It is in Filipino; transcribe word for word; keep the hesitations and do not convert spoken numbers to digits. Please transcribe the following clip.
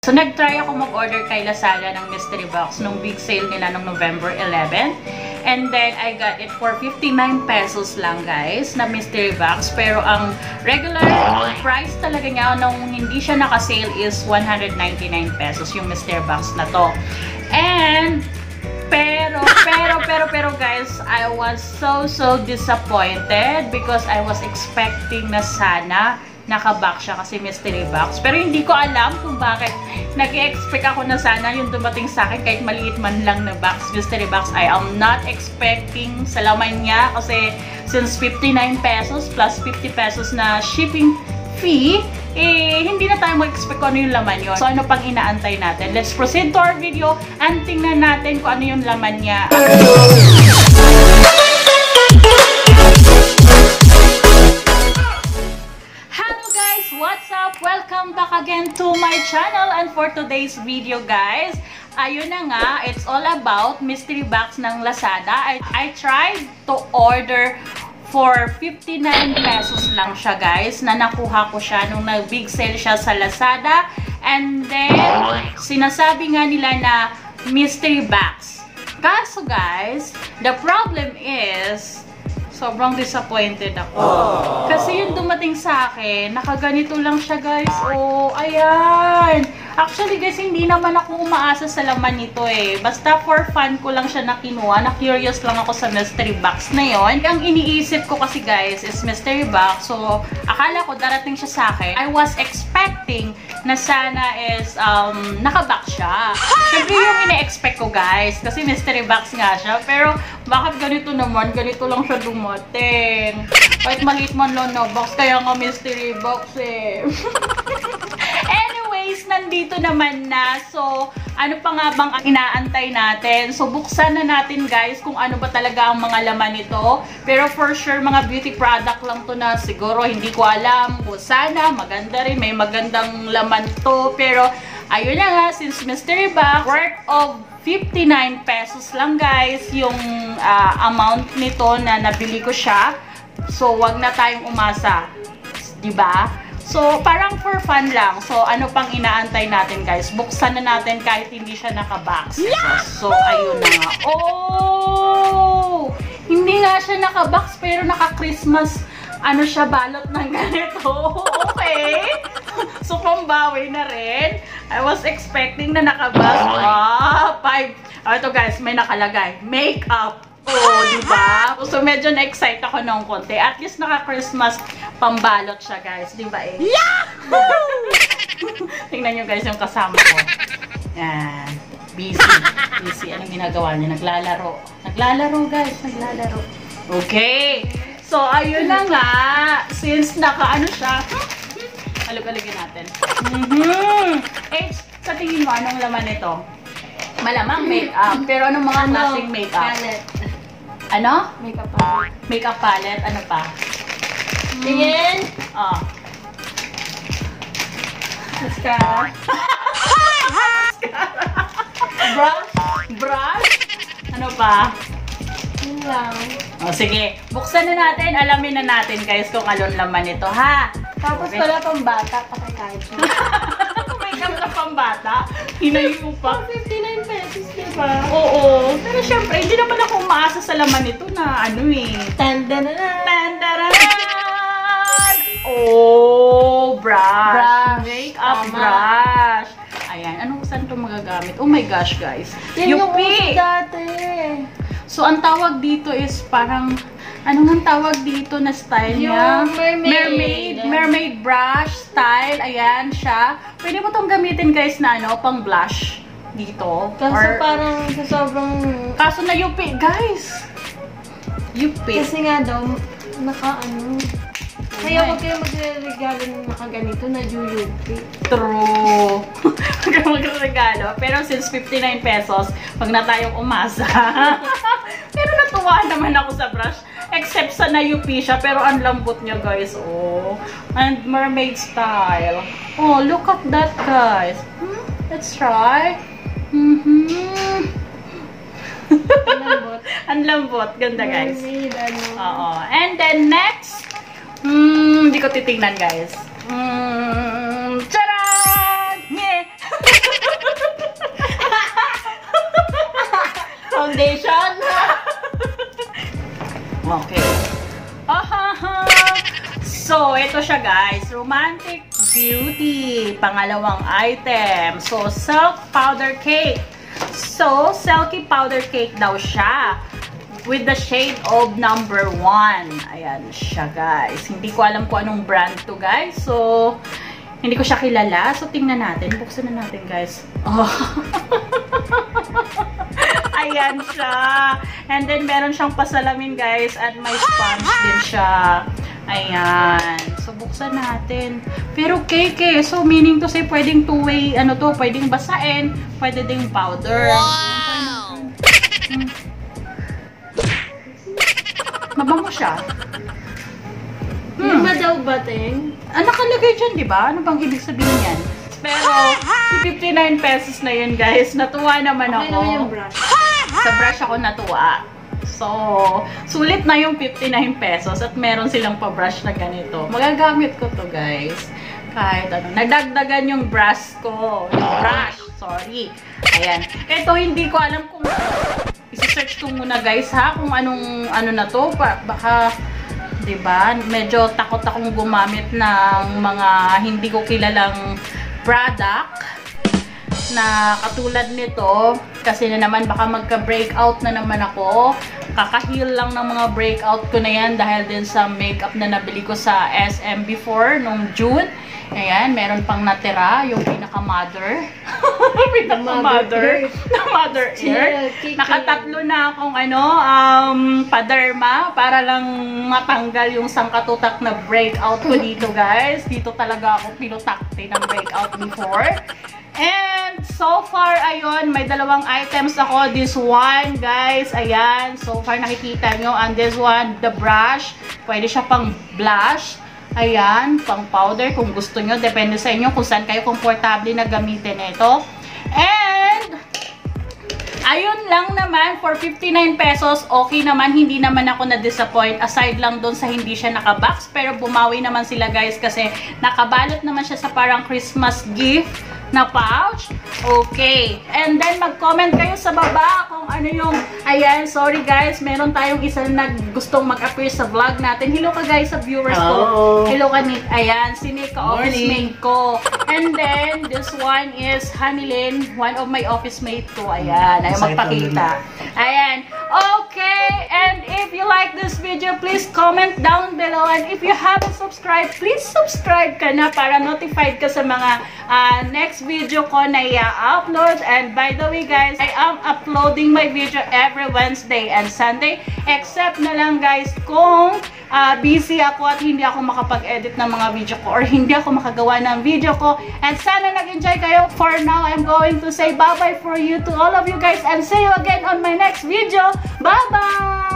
So, nag-try ako mag-order kay Lazada ng mystery box nung big sale nila ng November eleventh. And then, I got it for fifty-nine pesos lang, guys, na mystery box. Pero, ang regular price talaga niya nung hindi siya naka-sale is one hundred ninety-nine pesos yung mystery box na to. And, pero, pero, pero, pero, guys, I was so, so disappointed because I was expecting na sana naka-box siya kasi mystery box. Pero hindi ko alam kung bakit nag-expect ako na sana yung dumating sa akin kahit maliit man lang na box, mystery box. I am not expecting sa laman niya kasi since fifty-nine pesos plus fifty pesos na shipping fee, eh, hindi na tayo mag-expect kung ano yung laman yun. So, ano pang inaantay natin? Let's proceed to our video and tingnan natin kung ano yung laman niya. What's up? Welcome back again to my channel, and for today's video, guys, ayun na nga, it's all about mystery box ng Lazada. I, I tried to order for fifty-nine pesos lang siya, guys, na nakuha ko siya nung nag-big sale siya sa Lazada. And then, sinasabi nga nila na mystery box. Kaso, guys, the problem is sobrang disappointed ako. Aww. Kasi yung dumating sa akin, nakaganito lang siya, guys. Oh, ayan. Actually, guys, hindi naman ako umaasa sa laman nito eh. Basta for fun ko lang siya nakinuha. Na-curious lang ako sa mystery box na yon. Ang iniisip ko kasi, guys, is mystery box. So, akala ko darating siya sa akin. I was expecting na sana is um, nakabox siya. Siyempre yung ina-expect ko, guys. Kasi mystery box nga siya. Pero, bakit ganito naman? Ganito lang siya dumating. Kahit maliit man lang na box, kaya nga mystery box eh. Anyways, nandito naman na. So, ano pa nga bang inaantay natin? So, buksan na natin, guys, kung ano ba talaga ang mga laman nito. Pero for sure, mga beauty product lang to na siguro hindi ko alam. Kung sana, maganda rin. May magandang laman to. Pero, ayun na nga, since mystery box, worth of fifty-nine pesos lang, guys, yung uh, amount nito na nabili ko siya. So, wag na tayong umasa. Diba? So, parang for fun lang. So, ano pang inaantay natin, guys? Buksan na natin kahit hindi siya nakabox. Yeah! So, ayun na nga. Oh! Hindi nga siya nakabox, pero naka-Christmas, ano siya, balot ng ganito. Okay? So, pambawi na rin. I was expecting na nakabox. Ah, five. Oh, ito, guys, may nakalagay. Makeup. Oh, diba? So, medyo na-excite ako ng konti. At least naka-Christmas pambalot siya, guys. Diba eh? Yahoo! Tingnan nyo, guys, yung kasama ko. Yan. Busy. Busy. Anong ginagawa niya? Naglalaro. Naglalaro, guys. Naglalaro. Okay. So, ayun na nga. Since naka-ano siya, halog-halogin natin. Mm-hmm. Eh, sa tingin mo, anong laman nito? Malamang makeup. Pero anong mga klaseng makeup? Palette. Ano? Makeup palette. Makeup palette. Ano pa? Tingin. Oh. Mascara. Mascara. Brush. Brush. Ano pa? Yun lang. Oh, sige. Buksan na natin. Alamin na natin, guys, kung anong laman nito, ha? Tapos Okay. pala pang bata, pakakahit siya. Makeup na pambata. Hinayo pa. fifty-nine pesos, diba? Oo. Pero syempre, hindi naman ako umaasa sa laman nito na ano eh. Tandananan! Tandararan! Oh, brush. Brush. Makeup Tama. brush. Ayan. Anong saan ito magagamit? Oh my gosh, guys. Yan yung Yupi! uso dati. So, ang tawag dito is parang, anong ang tawag dito na style niya? Yung mermaid. Mermaid. Mermaid brush style. Ayan siya. Pwede mo itong gamitin, guys, na ano, pang blush dito. Kaso Or, parang sa sobrang... kaso na yupi, guys. Yupi. Kasi nga daw, naka ano... Kaya huwag kayo magre-regalo ng nakaganito na yuyupi. True. Huwag kang magregalo. Pero since fifty-nine pesos, wag na tayong umasa. Pero natuwa naman ako sa brush. Except sa na-yupi siya. Pero ang lambot niya, guys. Oh. And mermaid style. Oh, look at that, guys. Hmm? Let's try. Mm-hmm. Ang lambot. Ang lambot. Ganda, guys. Mermaid, ano. Oo. And then next, hmm, hindi ko titingnan, guys. Hmm, tcharan! Yeah! Okay. Ahaha! So, ito siya guys. Romantic Beauty. Pangalawang item. So, Silk Powder Cake. So, Silky Powder Cake daw siya. With the shade of number one. Ayan siya guys. Hindi ko alam kung anong brand to guys. So, hindi ko siya kilala. So, tingnan natin. Buksan na natin guys. Oh. Ayan siya. And then, meron siyang pasalamin, guys. At may sponge din siya. Ayan. So, buksan natin. Pero cake eh. So, meaning to say, pwedeng two-way, ano to, pwedeng basain, pwede ding powder. Wow! Hmm. Mabango siya. Hmm. Lima daw ba, Teng? Ah, nakalagay dyan, di ba? Ano bang ibig sabihin yan? Pero, fifty-nine pesos na yun, guys. Natuwa naman okay ako. Naman yung brush. Sa brush ako natuwa. So, sulit na yung fifty-nine pesos at meron silang pa-brush na ganito. Magagamit ko to guys. Kahit ano. Nadagdagan yung brush ko. Yung brush. Sorry. Ayan. Ito hindi ko alam kung isi-search ko muna guys ha. Kung anong ano na to. Baka, diba? Medyo takot akong gumamit ng mga hindi ko kilalang product na katulad nito kasi na naman baka magka-breakout na naman ako. Kakahil lang ng mga breakout ko na yan dahil din sa makeup na nabili ko sa S M before nung June. Ayan, meron pang natira yung pinaka-mother. Pinaka-mother. Na mother ear. Nakatatlo na akong ano, um, paderma para lang matanggal yung sangkatutak na breakout ko dito guys. Dito talaga ako pinutakte ng breakout before. And so far, ayun, may dalawang items ako. This one, guys, ayan. So far, nakikita nyo. And this one, the brush. Pwede siya pang blush. Ayan, pang powder kung gusto nyo. Depende sa inyo kung saan kayo komportable na gamitin ito. And, ayun lang naman, for fifty-nine pesos, okay naman. Hindi naman ako na-disappoint. Aside lang doon sa hindi siya nakabox. Pero bumawi naman sila, guys, kasi nakabalot naman siya sa parang Christmas gift na pouch. Okay. And then, mag-comment kayo sa baba kung ano yung, ayan, sorry guys, meron tayong isa na gustong mag-appear sa vlog natin. Hello ka guys sa viewers Hello. ko. Hello ka, Nick. Ayan, si Nick, office mate ko. And then, this one is Hanilin, one of my office mate ko. Ayan, ayaw magpakita. Ayan. Okay. And if you like this video, please comment down below. And if you haven't subscribed, please subscribe ka na para notified ka sa mga uh, next video ko na i-upload. And by the way guys, I am uploading my video every Wednesday and Sunday. Except na lang guys kung uh, busy ako at hindi ako makapag-edit ng mga video ko or hindi ako makagawa ng video ko. And sana nag-enjoy kayo. For now, I'm going to say bye-bye for you to all of you guys and see you again on my next video. Bye-bye!